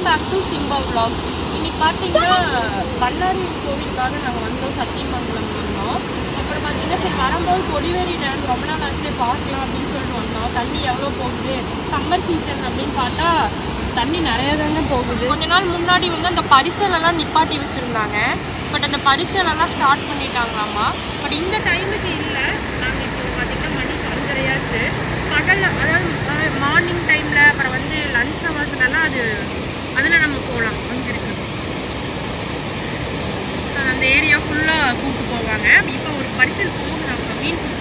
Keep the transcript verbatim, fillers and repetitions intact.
Back to Simba vlogs. இன்னைக்கு பார்த்தீங்கன்னா பண்ணாரி கோவிலுக்காக நாங்கள் வந்தோம், சத்தியமங்கலம் வந்தோம். அப்புறம் பார்த்தீங்கன்னா சரி வரும்போது கொடிவேரி டேம் ரொம்ப நாள் ஆச்சு பார்க்கலாம் அப்படின்னு சொல்லிட்டு வந்தோம். தண்ணி எவ்வளோ போகுது, சம்மர் சீசன் அப்படின்னு பார்த்தா தண்ணி நிறைய தானே போகுது. கொஞ்ச நாள் முன்னாடி வந்து அந்த பரிசலெல்லாம் நிப்பாட்டி வச்சுருந்தாங்க. பட் அந்த பரிசலெல்லாம் ஸ்டார்ட் பண்ணிட்டாங்களாமா. பட் இந்த டைமுக்கு இல்லை. நாங்கள் இப்போ பார்த்தீங்கன்னா மணி அஞ்சரையாச்சு. பகலில் அதாவது மார்னிங் டைமில் அப்புறம் வந்து லஞ்ச் ஹவர்ஸ்லாம் அது அதில் நம்ம போகலாம். அங்கே இருக்குது அந்த ஏரியா ஃபுல்லாக கூப்பிட்டு போவாங்க. இப்போ ஒரு பரிசல் போகுது, அவங்க மீன்